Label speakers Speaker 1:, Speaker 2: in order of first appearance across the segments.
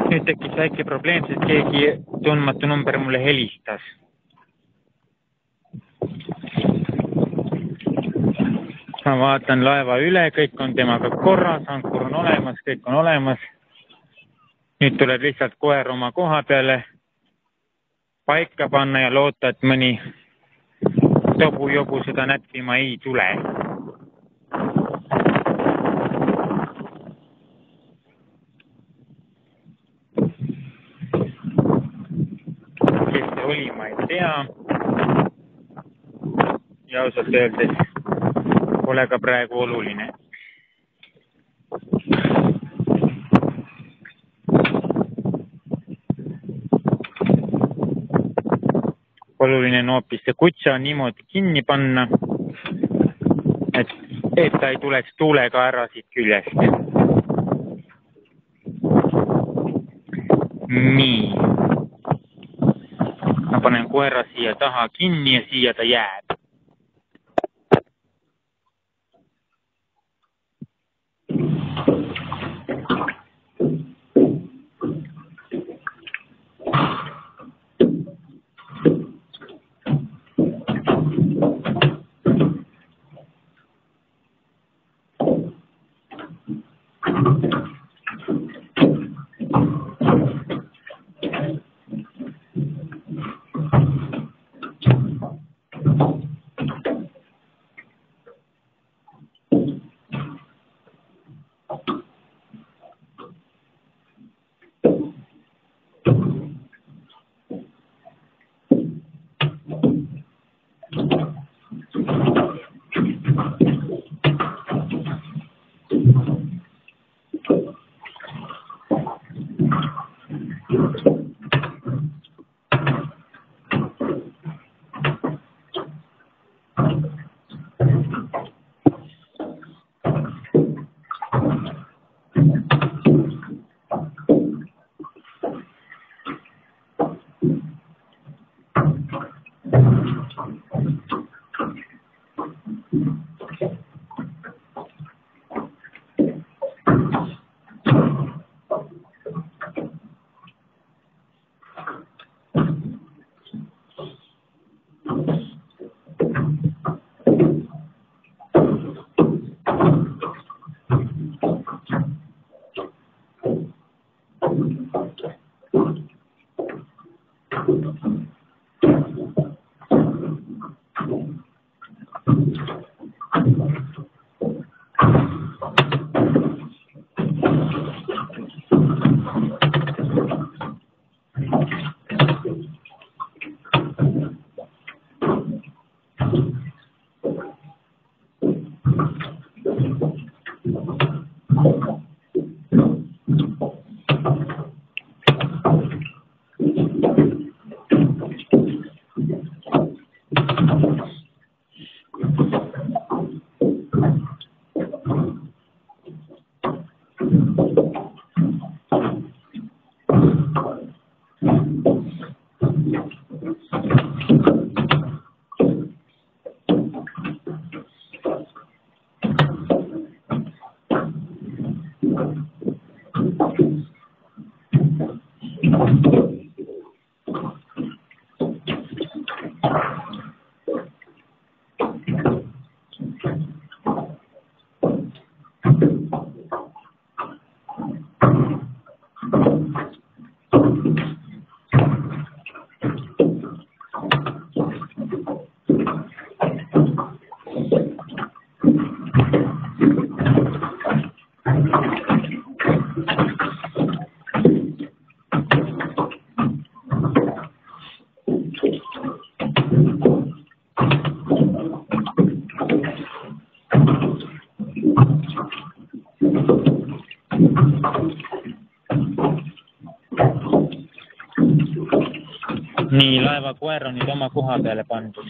Speaker 1: nüüd tekkis väike probleem, sest keegi tundmatu number mulle helistas. Ma vaatan laeva üle, kõik on temaga korras, ankur on olemas, kõik on olemas. Nüüd tuleb lihtsalt koer oma koha peale paika panna ja loota, et mõni tobu-jobu seda näppima ei tule. Kes see oli, ma ei tea. Ja ausalt öeldes pole ka praegu oluline. Oluline on hoopis see kutsa niimoodi kinni panna, et ta ei tuleks tuulega ära siit küljest. Nii. Ma panen koera siia taha kinni ja siia ta jääb. Nii, laeva koer on nüüd oma koha peale pandud.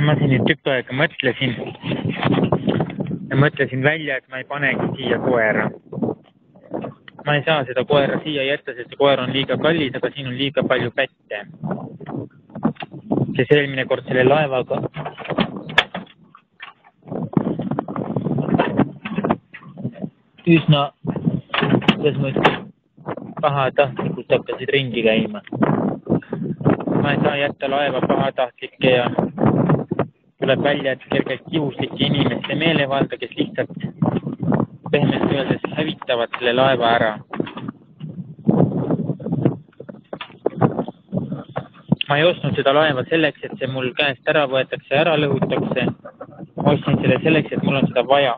Speaker 1: ma siin nüüd tükk aega mõtlesin välja, et ma ei panegi siia koera. Ma ei saa seda koera siia jätta, sest see koer on liiga kallis, aga siin on liiga palju pätte. Sest eelmine kord selle laevaga üsna pahatahtlikult hakkasid ringi käima. Ma ei saa jätta laeva pahatahtlikke ja tuleb välja, et kergelt kiuslike inimeste meelevalda, kes lihtsalt pehmelt öeldes hävitavad selle laeva ära. Ma ei ostnud seda laeva selleks, et see mul käest ära võetakse ja ära lõhutakse. Ma ostsin selle selleks, et mul on seda vaja.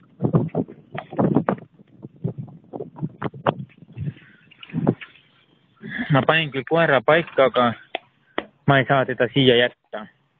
Speaker 1: Ma panin küll koera paika, aga ma ei saa teda siia jätta.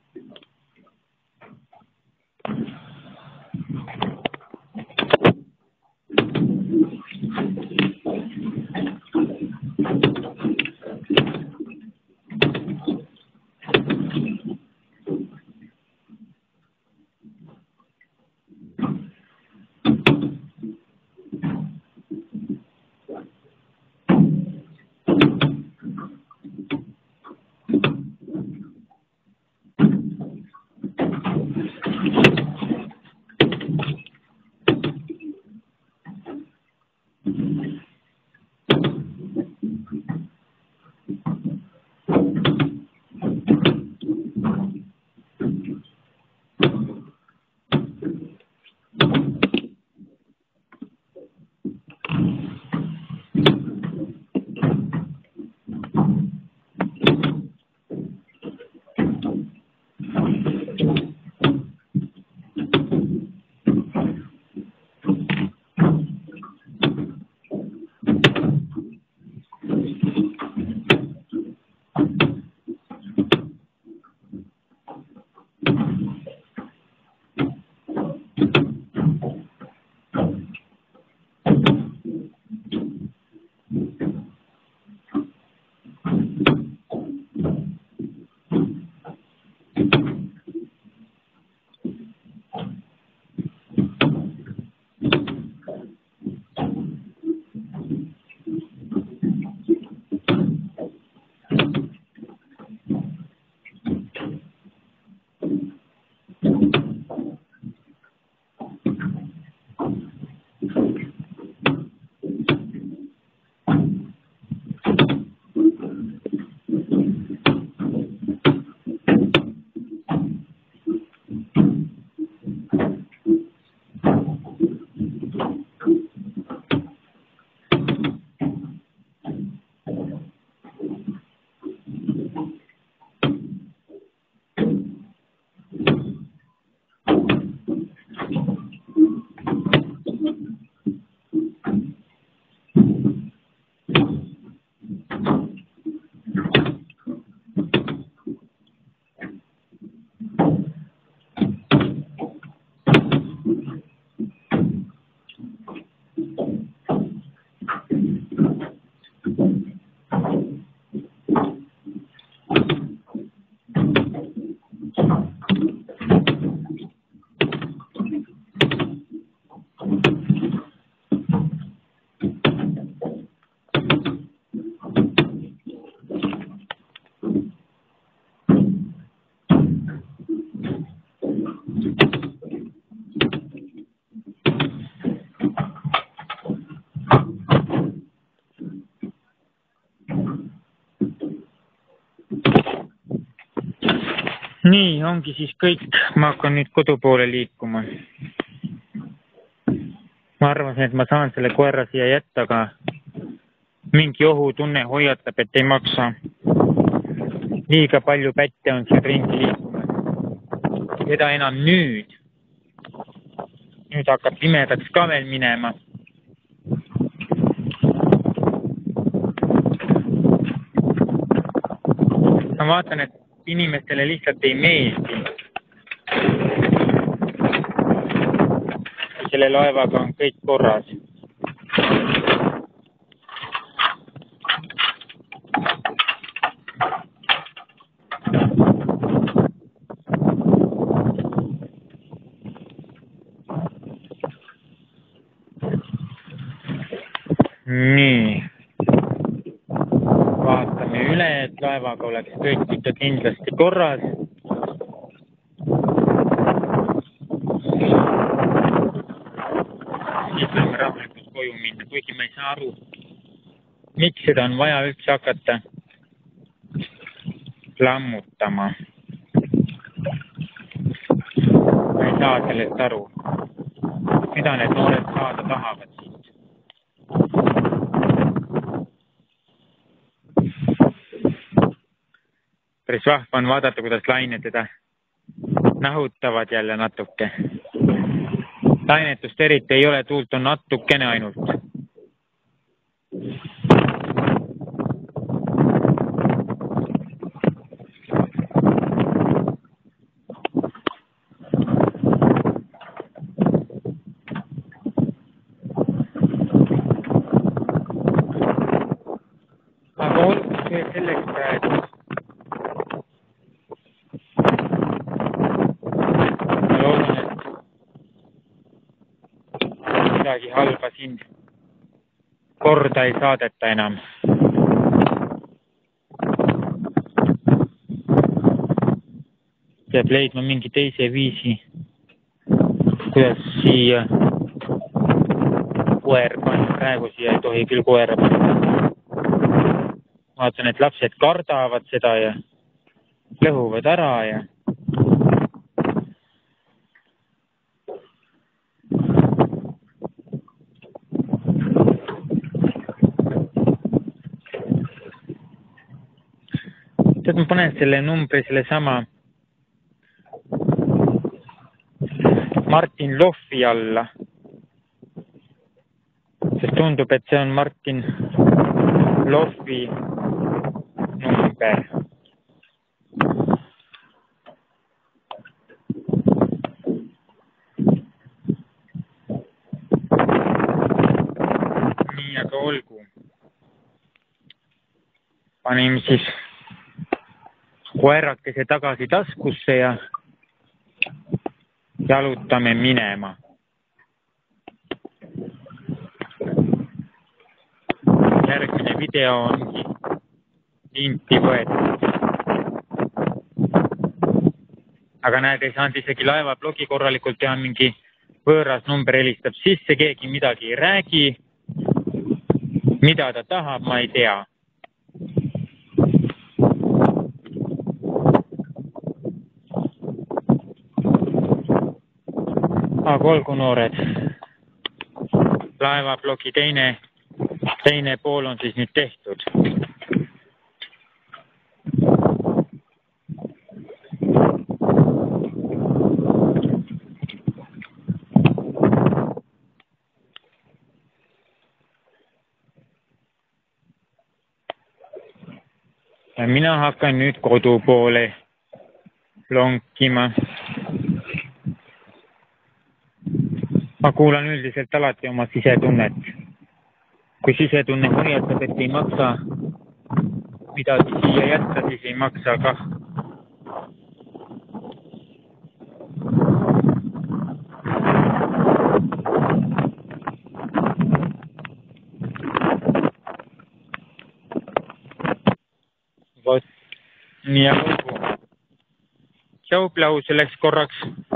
Speaker 1: Nii, ongi siis kõik. Ma hakkan nüüd kodu poole liikuma. Ma arvasin, et ma saan selle koera siia jätta, aga mingi ohutunne hoiatab, et ei maksa. Liiga palju pätte on siin ringi liikumas. Seda enam nüüd. Nüüd hakkab pimedaks ka veel minema. Ma vaatan, et inimestele lihtsalt ei meeldi. Selle laevaga on kõik korras. laevaga oleks kõik ikka kindlasti korras. Siis võime rahulikult koju minna, kuigi ma ei saa aru, miks seda on vaja üldse hakata lammutama. Ma ei saa sellest aru, mida need noored saada tahavad siit. Päris vahva on vaadata, kuidas lained teda nahutavad jälle natuke. Lainetust eriti ei ole, tuult on natukene ainult. Aga olgu see selleks praegu. Ma loodan, et midagi halba siin korda ei saadeta enam. Peab leidma mingi teise viisi, kuidas siia koer panna. Praegu siia ei tohi küll koera panna. Vaatan, et lapsed kardavad seda ja lõhuvad ära ja tead, ma panen selle numbri selle sama Martin Lohvi alla, sest tundub, et see on Martin Lohvi number. Nii, aga olgu. Panime siis koerakese tagasi taskusse ja jalutame minema. Järgmine video ongi linti võetud. Aga näed, ei saanud isegi laevablogi korralikult teha, mingi võõras number helistab sisse, keegi midagi ei räägi. Mida ta tahab, ma ei tea. Aga olgu noored, laevablogi teine pool on siis nüüd tehtud. Ja mina hakkan nüüd kodu poole lonkima. Ma kuulan üldiselt alati oma sisetunnet. Kui sisetunne hoiatab, et ei maksa midagi siia jätta, siis ei maksa kah. Vot, nii ja olgu. Tšau, Plau, selleks korraks.